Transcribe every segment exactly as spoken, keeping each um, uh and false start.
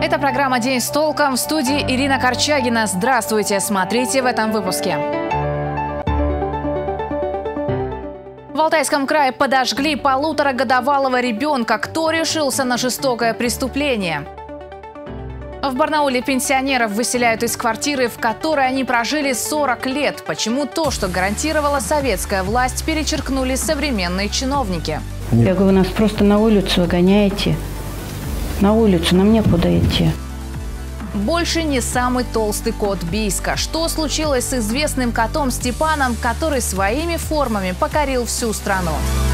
Это программа «День с толком». В студии Ирина Корчагина. Здравствуйте. Смотрите в этом выпуске. В Алтайском крае подожгли полуторагодовалого ребенка. Кто решился на жестокое преступление? В Барнауле пенсионеров выселяют из квартиры, в которой они прожили сорок лет. Почему то, что гарантировала советская власть, перечеркнули современные чиновники? Я говорю, нас просто на улицу выгоняете. На улицу, нам некуда идти. Больше не самый толстый кот Бийска. Что случилось с известным котом Степаном, который своими формами покорил всю страну?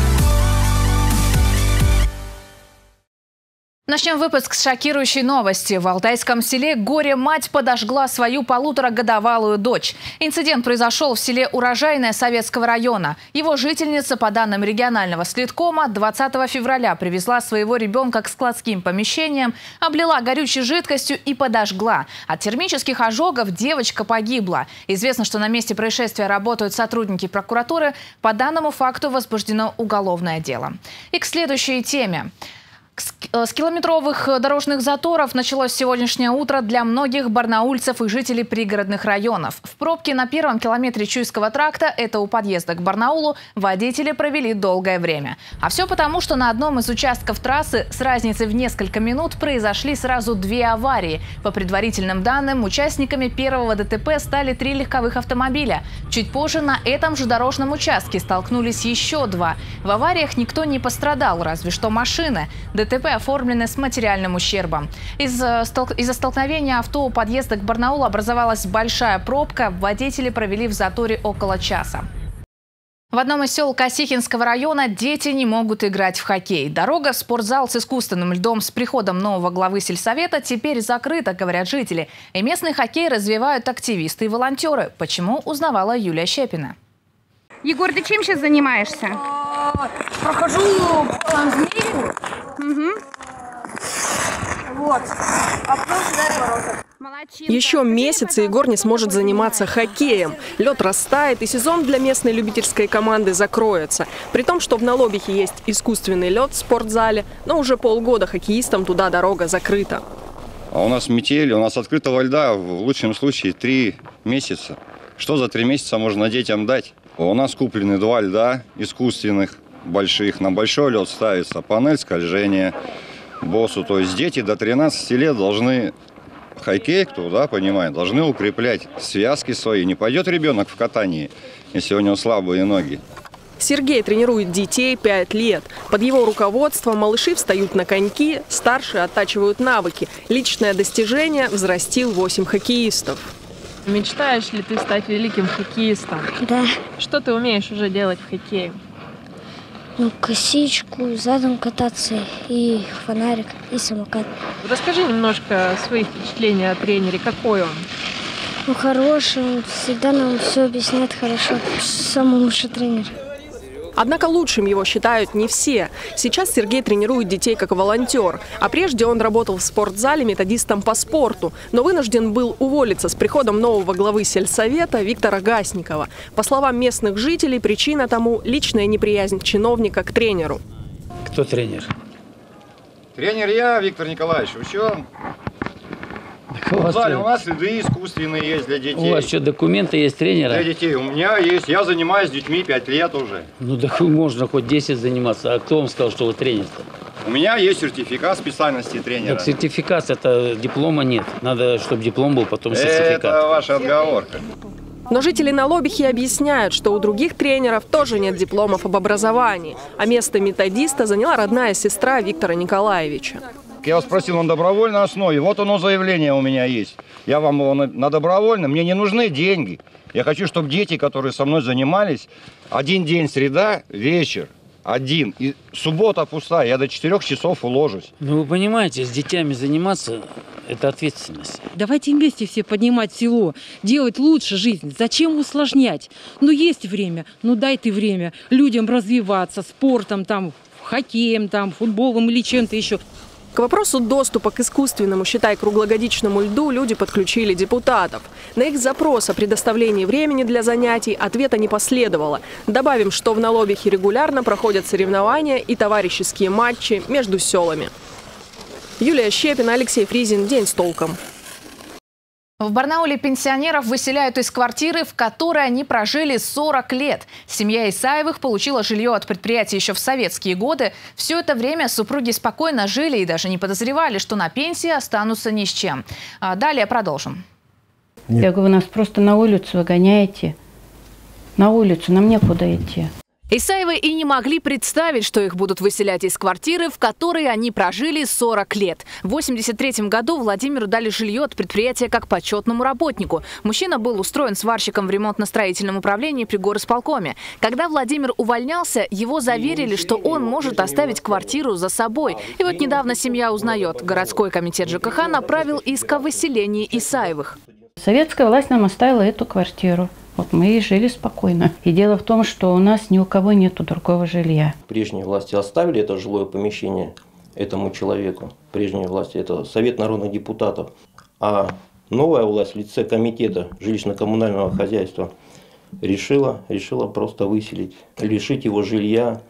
Начнем выпуск с шокирующей новости. В Алтайском селе горе-мать подожгла свою полуторагодовалую дочь. Инцидент произошел в селе Урожайное Советского района. Его жительница, по данным регионального следкома, двадцатого февраля привезла своего ребенка к складским помещениям, облила горючей жидкостью и подожгла. От термических ожогов девочка погибла. Известно, что на месте происшествия работают сотрудники прокуратуры. По данному факту возбуждено уголовное дело. И к следующей теме. С километровых дорожных заторов началось сегодняшнее утро для многих барнаульцев и жителей пригородных районов. В пробке на первом километре Чуйского тракта, это у подъезда к Барнаулу, водители провели долгое время. А все потому, что на одном из участков трассы с разницей в несколько минут произошли сразу две аварии. По предварительным данным, участниками первого ДТП стали три легковых автомобиля. Чуть позже на этом же дорожном участке столкнулись еще два. В авариях никто не пострадал, разве что машины. ДТП оформлены с материальным ущербом. Из-за столк... из столкновения авто у подъезда к Барнаулу образовалась большая пробка. Водители провели в заторе около часа. В одном из сел Косихинского района дети не могут играть в хоккей. Дорога в спортзал с искусственным льдом с приходом нового главы сельсовета теперь закрыта, говорят жители. И местный хоккей развивают активисты и волонтеры. Почему, узнавала Юлия Щепина. Егор, ты чем сейчас занимаешься? Прохожу по змею. Угу. Вот. А потом сюда и ворота. Еще месяц и Егор не сможет заниматься хоккеем. Лед растает, и сезон для местной любительской команды закроется. При том, что в Налобихе есть искусственный лед в спортзале, но уже полгода хоккеистам туда дорога закрыта. А у нас метель, у нас открытого льда в лучшем случае три месяца. Что за три месяца можно детям дать? У нас куплены два льда искусственных, больших. На большой лед ставится панель скольжения, боссу. То есть дети до тринадцати лет должны, хоккей, кто да, понимает, должны укреплять связки свои. Не пойдет ребенок в катании, если у него слабые ноги. Сергей тренирует детей пять лет. Под его руководством малыши встают на коньки, старшие оттачивают навыки. Личное достижение – взрастил восемь хоккеистов. Мечтаешь ли ты стать великим хоккеистом? Да. Что ты умеешь уже делать в хоккее? Ну, косичку, задом кататься, и фонарик, и самокат. Расскажи немножко своих впечатлений о тренере. Какой он? Ну, хороший, он всегда нам все объясняет хорошо. Самый лучший тренер. Однако лучшим его считают не все. Сейчас Сергей тренирует детей как волонтер. А прежде он работал в спортзале методистом по спорту. Но вынужден был уволиться с приходом нового главы сельсовета Виктора Гасникова. По словам местных жителей, причина тому – личная неприязнь чиновника к тренеру. Кто тренер? Тренер я, Виктор Николаевич. Учен. В зале у нас следы искусственные есть для детей. У вас что, документы есть тренера? Для детей. У меня есть. Я занимаюсь с детьми пять лет уже. Ну так можно хоть десять заниматься. А кто вам сказал, что вы тренер-то? У меня есть сертификат специальности тренера. Так сертификат, это диплома нет. Надо, чтобы диплом был, потом сертификат. Это ваша отговорка. Но жители Налобихи объясняют, что у других тренеров тоже нет дипломов об образовании. А место методиста заняла родная сестра Виктора Николаевича. Я вас просил на добровольной основе. Вот оно заявление у меня есть. Я вам его на, на добровольном. Мне не нужны деньги. Я хочу, чтобы дети, которые со мной занимались, один день среда, вечер, один. И суббота пустая. Я до четырёх часов уложусь. Ну вы понимаете, с детьми заниматься – это ответственность. Давайте вместе все поднимать село, делать лучше жизнь. Зачем усложнять? Ну есть время, ну дай ты время людям развиваться спортом, там, хоккеем, там, футболом или чем-то еще. К вопросу доступа к искусственному, считай, круглогодичному льду люди подключили депутатов. На их запрос о предоставлении времени для занятий ответа не последовало. Добавим, что в Налобихе регулярно проходят соревнования и товарищеские матчи между селами. Юлия Щепина, Алексей Фризин. День с толком. В Барнауле пенсионеров выселяют из квартиры, в которой они прожили сорок лет. Семья Исаевых получила жилье от предприятия еще в советские годы. Все это время супруги спокойно жили и даже не подозревали, что на пенсии останутся ни с чем. А далее продолжим. Нет. Я говорю, вы нас просто на улицу выгоняете. На улицу, нам некуда идти. Исаевы и не могли представить, что их будут выселять из квартиры, в которой они прожили сорок лет. В восемьдесят третьем году Владимиру дали жилье от предприятия как почетному работнику. Мужчина был устроен сварщиком в ремонтно-строительном управлении при горосполкоме. Когда Владимир увольнялся, его заверили, что он может оставить квартиру за собой. И вот недавно семья узнает, городской комитет ЖКХ направил иск о выселении Исаевых. Советская власть нам оставила эту квартиру. Вот мы и жили спокойно. И дело в том, что у нас ни у кого нету другого жилья. Прежние власти оставили это жилое помещение этому человеку. Прежние власти – это Совет народных депутатов. А новая власть в лице комитета жилищно-коммунального хозяйства решила, решила просто выселить, лишить его жилья,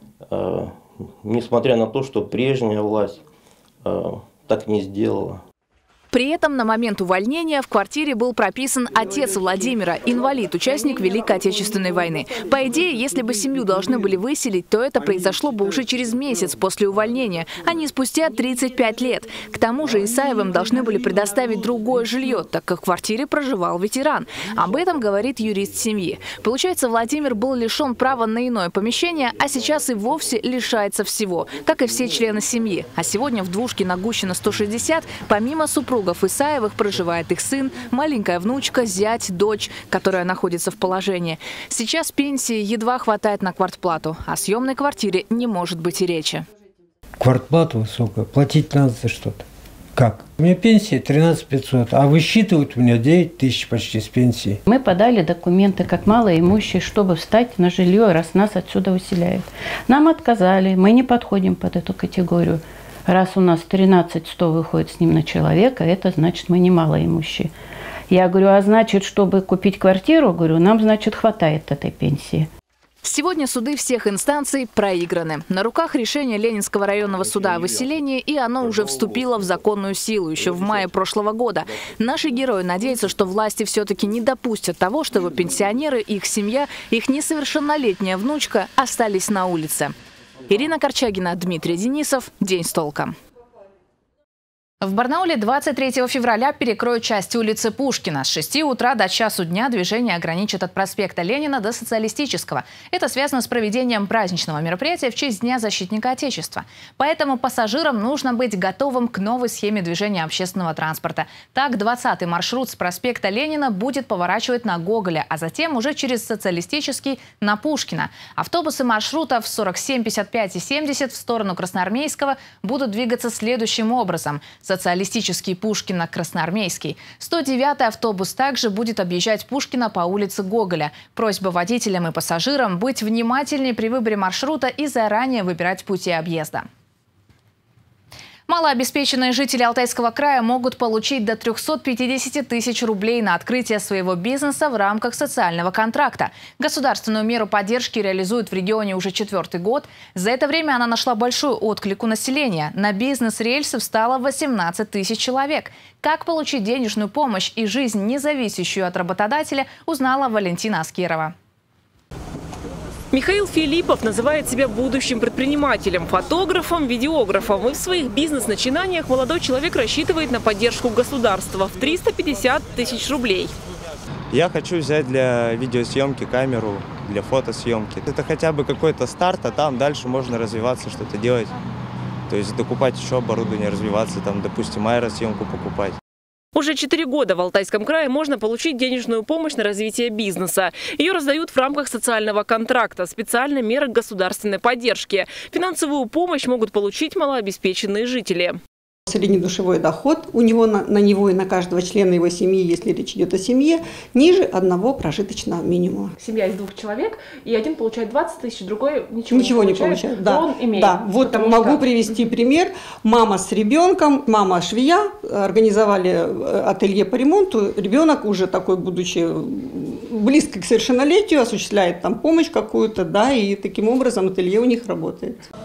э, несмотря на то, что прежняя власть э, так не сделала. При этом на момент увольнения в квартире был прописан отец Владимира, инвалид, участник Великой Отечественной войны. По идее, если бы семью должны были выселить, то это произошло бы уже через месяц после увольнения, а не спустя тридцать пять лет. К тому же Исаевым должны были предоставить другое жилье, так как в квартире проживал ветеран. Об этом говорит юрист семьи. Получается, Владимир был лишен права на иное помещение, а сейчас и вовсе лишается всего, как и все члены семьи. А сегодня в двушке на Гущина сто шестьдесят, помимо супруга Исаевых, проживает их сын, маленькая внучка, зять, дочь, которая находится в положении. Сейчас пенсии едва хватает на квартплату, о съемной квартире не может быть и речи. Квартплату высокая, платить надо за что-то. Как? У меня пенсия тринадцать пятьсот, а высчитывают у меня девять тысяч почти с пенсии. Мы подали документы как малоимущие, чтобы встать на жилье, раз нас отсюда выселяют. Нам отказали, мы не подходим под эту категорию. Раз у нас тринадцать сто выходит с ним на человека, это значит, мы не малоимущие. Я говорю, а значит, чтобы купить квартиру, говорю, нам, значит, хватает этой пенсии. Сегодня суды всех инстанций проиграны. На руках решение Ленинского районного суда о выселении, и оно уже вступило в законную силу еще в мае прошлого года. Наши герои надеются, что власти все-таки не допустят того, чтобы пенсионеры, их семья, их несовершеннолетняя внучка остались на улице. Ирина Корчагина, Дмитрий Денисов. День с толком. В Барнауле двадцать третьего февраля перекроют часть улицы Пушкина. С шести утра до часу дня движение ограничат от проспекта Ленина до Социалистического. Это связано с проведением праздничного мероприятия в честь Дня защитника Отечества. Поэтому пассажирам нужно быть готовым к новой схеме движения общественного транспорта. Так, двадцатый маршрут с проспекта Ленина будет поворачивать на Гоголя, а затем уже через Социалистический на Пушкина. Автобусы маршрутов сорок семь, пятьдесят пять и семьдесят в сторону Красноармейского будут двигаться следующим образом. Социалистический Пушкина-Красноармейский. сто девятый автобус также будет объезжать Пушкина по улице Гоголя. Просьба водителям и пассажирам быть внимательнее при выборе маршрута и заранее выбирать пути объезда. Малообеспеченные жители Алтайского края могут получить до трёхсот пятидесяти тысяч рублей на открытие своего бизнеса в рамках социального контракта. Государственную меру поддержки реализуют в регионе уже четвертый год. За это время она нашла большой отклик у населения. На бизнес-рельсы встало восемнадцать тысяч человек. Как получить денежную помощь и жизнь, не зависящую от работодателя, узнала Валентина Аскерова. Михаил Филиппов называет себя будущим предпринимателем, фотографом, видеографом. И в своих бизнес-начинаниях молодой человек рассчитывает на поддержку государства в триста пятьдесят тысяч рублей. Я хочу взять для видеосъемки камеру, для фотосъемки. Это хотя бы какой-то старт, а там дальше можно развиваться, что-то делать. То есть докупать еще оборудование, развиваться, там, допустим, аэросъемку покупать. Уже четыре года в Алтайском крае можно получить денежную помощь на развитие бизнеса. Ее раздают в рамках социального контракта, специальной меры государственной поддержки. Финансовую помощь могут получить малообеспеченные жители. Среднедушевой доход у него на, на него и на каждого члена его семьи, если речь идет о семье, ниже одного прожиточного минимума. Семья из двух человек, и один получает двадцать тысяч, другой ничего, ничего не получает. получает. Не получает. Да. Он имеет. Да. Вот могу что... привести пример. Мама с ребенком, мама швея, организовали ателье по ремонту. Ребенок уже такой, будучи близко к совершеннолетию, осуществляет там помощь какую-то, да, и таким образом ателье у них работает.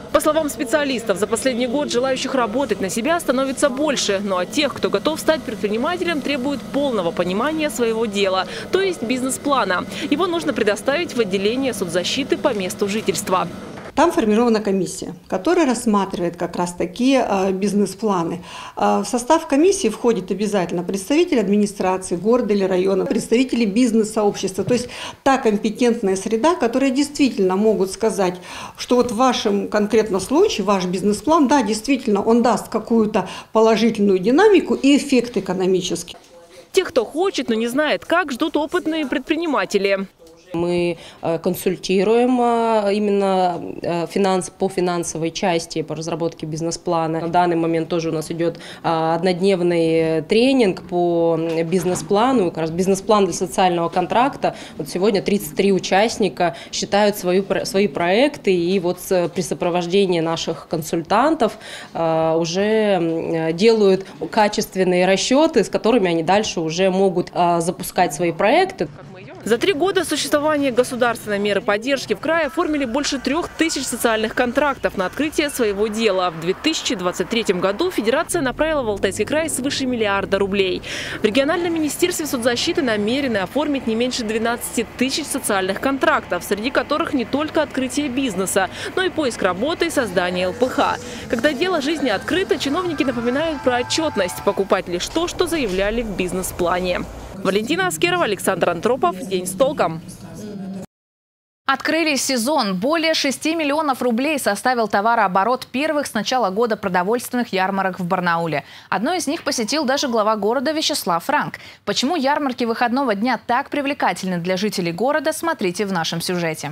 По словам специалистов, за последний год желающих работать на себя становится больше. Ну а тех, кто готов стать предпринимателем, требует полного понимания своего дела, то есть бизнес-плана. Его нужно предоставить в отделение соцзащиты по месту жительства. Там формирована комиссия, которая рассматривает как раз такие э, бизнес-планы. Э, в состав комиссии входит обязательно представитель администрации города или района, представители бизнес-сообщества. То есть та компетентная среда, которая действительно могут сказать, что вот в вашем конкретном случае, ваш бизнес-план, да, действительно, он даст какую-то положительную динамику и эффект экономический. Тех, кто хочет, но не знает как, ждут опытные предприниматели. Мы консультируем именно финанс, по финансовой части, по разработке бизнес-плана. На данный момент тоже у нас идет однодневный тренинг по бизнес-плану, как раз бизнес-план для социального контракта. Вот сегодня тридцать три участника считают свою, свои проекты, и вот при сопровождении наших консультантов уже делают качественные расчеты, с которыми они дальше уже могут запускать свои проекты. За три года существования государственной меры поддержки в крае оформили больше трех тысяч социальных контрактов на открытие своего дела. В две тысячи двадцать третьем году Федерация направила в Алтайский край свыше миллиарда рублей. В региональном министерстве соцзащиты намерены оформить не меньше двенадцати тысяч социальных контрактов, среди которых не только открытие бизнеса, но и поиск работы и создание эл пэ ха. Когда дело жизни открыто, чиновники напоминают про отчетность, покупать лишь то, что заявляли в бизнес-плане. Валентина Аскерова, Александр Антропов. День с толком. Открыли сезон. Более шести миллионов рублей составил товарооборот первых с начала года продовольственных ярмарок в Барнауле. Одну из них посетил даже глава города Вячеслав Франк. Почему ярмарки выходного дня так привлекательны для жителей города, смотрите в нашем сюжете.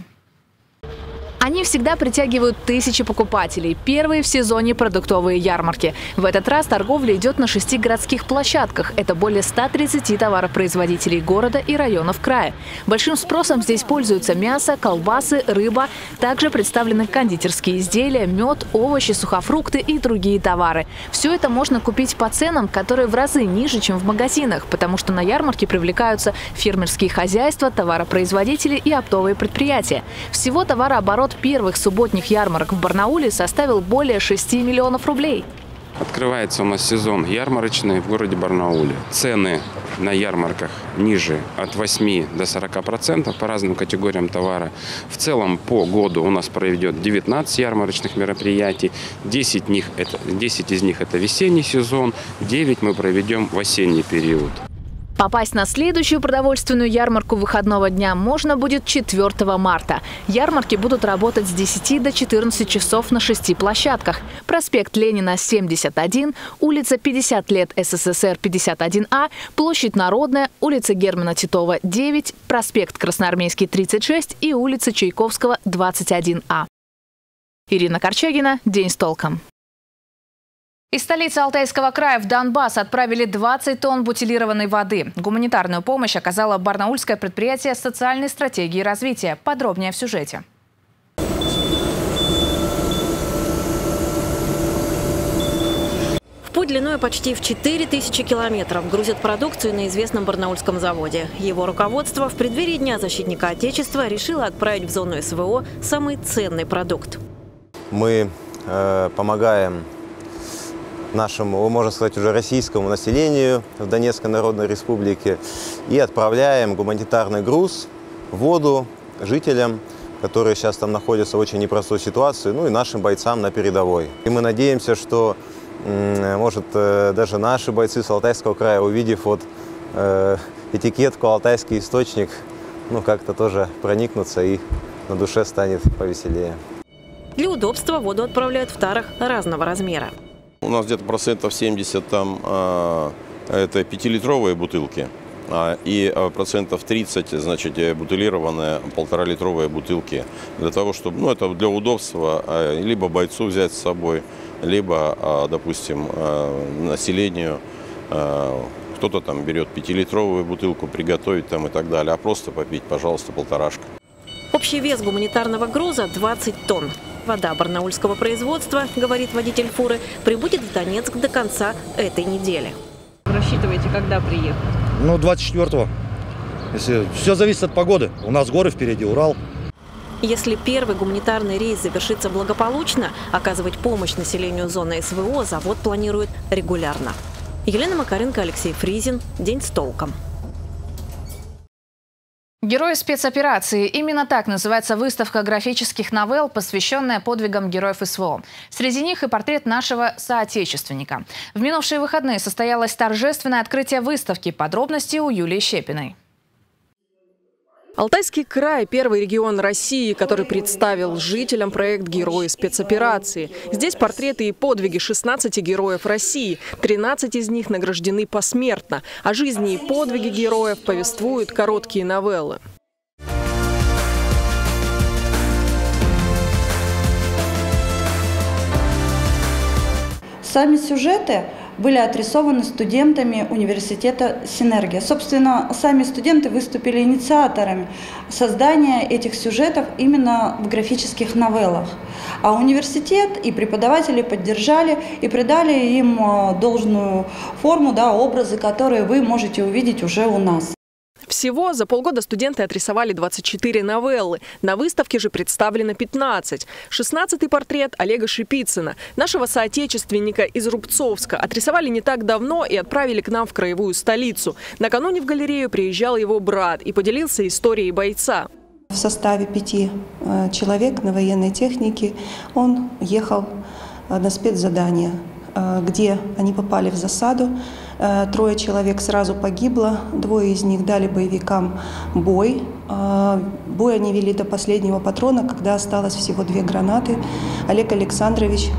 Они всегда притягивают тысячи покупателей. Первые в сезоне продуктовые ярмарки. В этот раз торговля идет на шести городских площадках. Это более ста тридцати товаропроизводителей города и районов края. Большим спросом здесь пользуются мясо, колбасы, рыба. Также представлены кондитерские изделия, мед, овощи, сухофрукты и другие товары. Все это можно купить по ценам, которые в разы ниже, чем в магазинах, потому что на ярмарке привлекаются фермерские хозяйства, товаропроизводители и оптовые предприятия. Всего товарооборот первых субботних ярмарок в Барнауле составил более шести миллионов рублей. Открывается у нас сезон ярмарочный в городе Барнауле. Цены на ярмарках ниже от восьми до сорока процентов по разным категориям товара. В целом по году у нас проведет девятнадцать ярмарочных мероприятий. десять, них это, десять из них это весенний сезон, девять мы проведем в осенний период. Попасть на следующую продовольственную ярмарку выходного дня можно будет четвёртого марта. Ярмарки будут работать с десяти до четырнадцати часов на шести площадках. Проспект Ленина, семьдесят один, улица пятьдесят лет эс эс эс эр, пятьдесят один а, площадь Народная, улица Германа Титова, девять, проспект Красноармейский, тридцать шесть и улица Чайковского, двадцать один а. Ирина Корчагина. День с толком. Из столицы Алтайского края в Донбасс отправили двадцать тонн бутилированной воды. Гуманитарную помощь оказало барнаульское предприятие социальной стратегии развития. Подробнее в сюжете. В путь длиной почти в четыре тысячи километров грузят продукцию на известном барнаульском заводе. Его руководство в преддверии Дня защитника Отечества решило отправить в зону эс вэ о самый ценный продукт. Мы э, помогаем нашему, можно сказать, уже российскому населению в Донецкой Народной Республике и отправляем гуманитарный груз, воду жителям, которые сейчас там находятся в очень непростой ситуации, ну и нашим бойцам на передовой. И мы надеемся, что, может, даже наши бойцы с Алтайского края, увидев вот этикетку «Алтайский источник», ну как-то тоже проникнутся и на душе станет повеселее. Для удобства воду отправляют в тарах разного размера. У нас где-то процентов семьдесят там э, это пятилитровые бутылки, э, и процентов тридцать, значит, бутылированные полторалитровые бутылки. Для того, чтобы, ну, это для удобства, э, либо бойцу взять с собой, либо, э, допустим, э, населению. Э, кто-то там берет пятилитровую бутылку, приготовить там и так далее, а просто попить, пожалуйста, полторашка. Общий вес гуманитарного груза – двадцать тонн. Вода барнаульского производства, говорит водитель фуры, прибудет в Донецк до конца этой недели. Рассчитываете, когда приехать? Ну, двадцать четвёртого. Если... Все зависит от погоды. У нас горы впереди, Урал. Если первый гуманитарный рейс завершится благополучно, оказывать помощь населению зоны СВО завод планирует регулярно. Елена Макаренко, Алексей Фризин. День с толком. Герои спецоперации. Именно так называется выставка графических новелл, посвященная подвигам героев СВО. Среди них и портрет нашего соотечественника. В минувшие выходные состоялось торжественное открытие выставки. Подробности у Юлии Щепиной. Алтайский край – первый регион России, который представил жителям проект «Герои спецоперации». Здесь портреты и подвиги шестнадцати героев России. тринадцать из них награждены посмертно. О жизни и подвиге героев повествуют короткие новеллы. Сами сюжеты были отрисованы студентами университета «Синергия». Собственно, сами студенты выступили инициаторами создания этих сюжетов именно в графических новеллах. А университет и преподаватели поддержали и придали им должную форму, да, образы, которые вы можете увидеть уже у нас. Всего за полгода студенты отрисовали двадцать четыре новеллы. На выставке же представлено пятнадцать. шестнадцатый портрет Олега Шипицына, нашего соотечественника из Рубцовска, отрисовали не так давно и отправили к нам в краевую столицу. Накануне в галерею приезжал его брат и поделился историей бойца. В составе пяти человек на военной технике он ехал на спецзадание, где они попали в засаду. Трое человек сразу погибло, двое из них дали боевикам бой. Бой они вели до последнего патрона, когда осталось всего две гранаты. Олег Александрович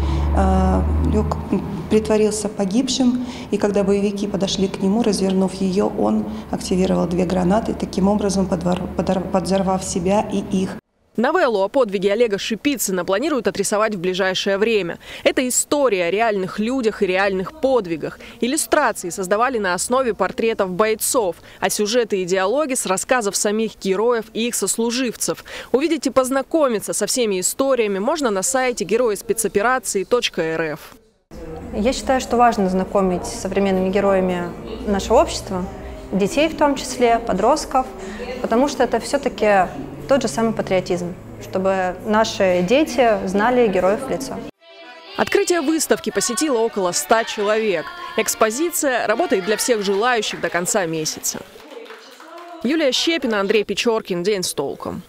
лег, притворился погибшим, и когда боевики подошли к нему, развернув ее, он активировал две гранаты, таким образом подорвав себя и их. Новеллу о подвиге Олега Шипицына планируют отрисовать в ближайшее время. Это история о реальных людях и реальных подвигах. Иллюстрации создавали на основе портретов бойцов, а сюжеты и диалоги с рассказов самих героев и их сослуживцев. Увидеть и познакомиться со всеми историями можно на сайте герои спецоперации точка эр эф. Я считаю, что важно знакомить с современными героями нашего общества, детей в том числе, подростков, потому что это все-таки тот же самый патриотизм, чтобы наши дети знали героев в лицо. Открытие выставки посетило около ста человек. Экспозиция работает для всех желающих до конца месяца. Юлия Щепина, Андрей Печоркин. День с толком.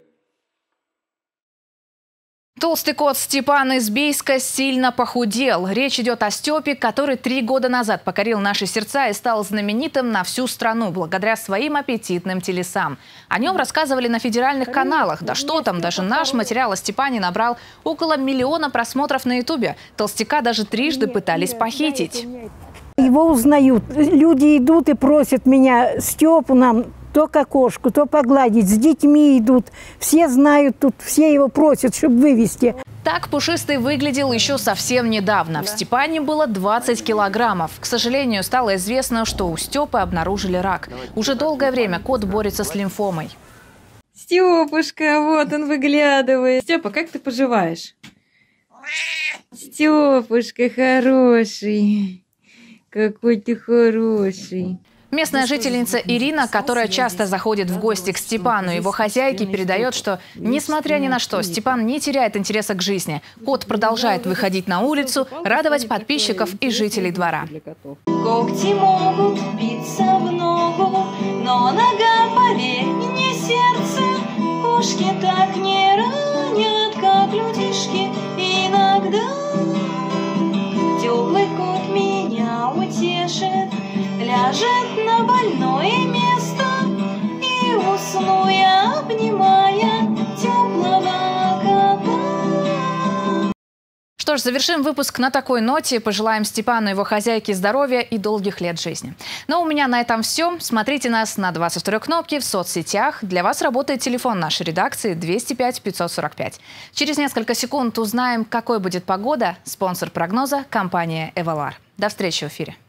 Толстый кот Степан из Бийска сильно похудел. Речь идет о Степе, который три года назад покорил наши сердца и стал знаменитым на всю страну благодаря своим аппетитным телесам. О нем рассказывали на федеральных каналах. Да что там, даже наш материал о Степане набрал около миллиона просмотров на ютубе. Толстяка даже трижды пытались похитить. Его узнают. Люди идут и просят меня: Степу нам то к окошку, то погладить. С детьми идут. Все знают тут, все его просят, чтобы вывести. Так Пушистый выглядел еще совсем недавно. В Степане было двадцать килограммов. К сожалению, стало известно, что у Степы обнаружили рак. Уже долгое время кот борется с лимфомой. Степушка, вот он выглядывает. Степа, как ты поживаешь? Степушка хороший. Какой ты хороший. Местная жительница Ирина, которая часто заходит в гости к Степану, его хозяйке, передает, что, несмотря ни на что, Степан не теряет интереса к жизни. Кот продолжает выходить на улицу, радовать подписчиков и жителей двора. Когти могут биться в ногу, но нога, поверь, не сердце. Кошки так не ранят, как людишки иногда. Теплый кот меня утешит, ляжет на больное место, и усну я, обнимая теплого кота. Что ж, завершим выпуск на такой ноте. Пожелаем Степану и его хозяйке здоровья и долгих лет жизни. Но у меня на этом все. Смотрите нас на двадцать второй кнопке в соцсетях. Для вас работает телефон нашей редакции двести пять пятьсот сорок пять. Через несколько секунд узнаем, какой будет погода. Спонсор прогноза – компания «Эвалар». До встречи в эфире.